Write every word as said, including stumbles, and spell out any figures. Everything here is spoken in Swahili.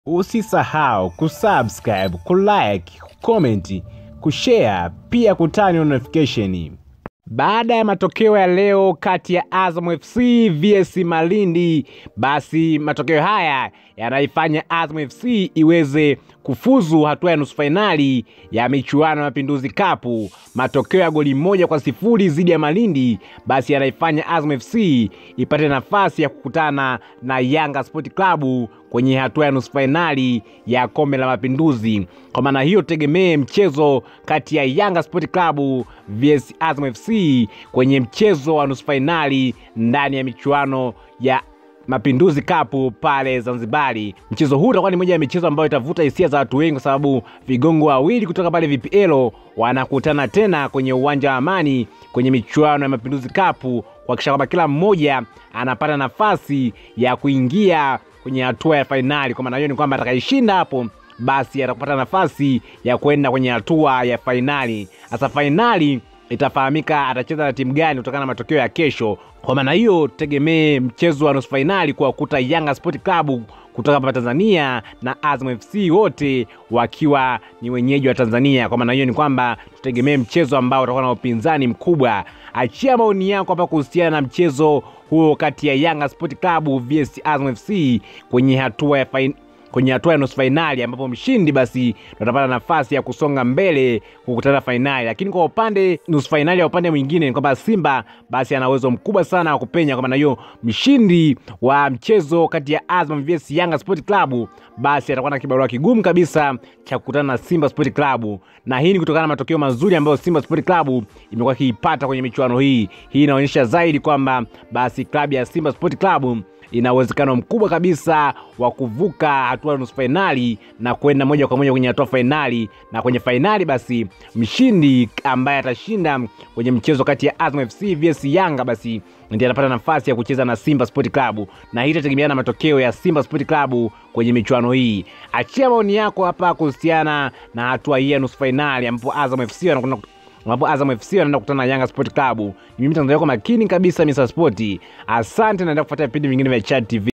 Usisahau kusubscribe, kulike, kucomment, kushare, pia kutani notification. Baada ya matokeo ya leo kati ya Azam F C vs Malindi, basi matokeo haya yanaifanya Azam F C iweze kufuzu hatua ya nusu finali ya michuano ya Mapinduzi Cup. Matokeo ya goli moja kwa sifuri zidi ya Malindi basi yanaifanya Azam F C ipate nafasi ya kukutana na Yanga Sport Club kwenye hatua ya nusu finali ya Kombe la Mapinduzi. Kwa maana hiyo tegemee mchezo kati ya Yanga Sport Club vs Azam F C kwenye mchezo wa nusu finali ndani ya michuano ya Mapinduzi Cup pale Zanzibari. Mchezo huu utakuwa ni moja ya michezo ambayo itavuta hisia za watu wengi, kwa sababu vigongo wawili kutoka pale V P L wanakutana tena kwenye uwanja wa Amani kwenye michuano ya Mapinduzi Cup, kuhakikisha kwamba kila mmoja anapata nafasi ya kuingia kwenye hatua ya finali. Kwa maana hiyo ni kwamba atakayeshinda hapo basi atapata nafasi ya kwenda kwenye hatua ya finali. Sasa finali itafahamika atacheza na timu gani kutokana na matokeo ya kesho. Kwa maana hiyo tegemee mchezo wa nusu finali kwa kuta Yanga Sport Club kutoka hapa Tanzania na Azam F C wote wakiwa ni wenyeji wa Tanzania. Kwa maana hiyo ni kwamba tutegemee mchezo ambao utakuwa na upinzani mkubwa. Achia maoni yako hapa kuhusiana na mchezo huo kati ya Yanga Sport Club vs Azam F C kwenye hatua ya finali kwenye hatua ya nusu finali, ambapo mshindi basi atapata nafasi ya kusonga mbele kukutana finali. Lakini kwa upande nusu finali ya upande mwingine ni kwamba Simba basi ana uwezo mkubwa sana wa kupenya. Kwa maana hiyo mshindi wa mchezo kati ya Azam vs Yanga Sport Club basi atakuwa na kibarua kigumu kabisa cha kukutana na Simba Sport Club, na hii ni kutokana na matokeo mazuri ambayo Simba Sport Club imekuwa kiipata kwenye michuano hii. Hii inaonyesha zaidi kwamba basi klabu ya Simba Sport Club ina uwezekano mkubwa kabisa wa kuvuka hatua ya nusu finali na kwenda moja kwa moja kwenye hatua finali, na kwenye finali basi mshindi ambaye atashinda kwenye mchezo kati ya Azam F C vs Yanga basi ndiye anapata nafasi ya kucheza na Simba Sport Club, na hii itategemeana na matokeo ya Simba Sport Club kwenye michuano hii. Achia maoni yako hapa kuhusiana na hatua hii ya nusu finali ambapo Azam F C wanakwenda Wapo Azam F C wanaenda kukutana na Yanga Sport Club. Mimi mtangazaji wako makini kabisa Mister Sport. Asante, naendelea kufuata vipindi vingine vya Chat T V.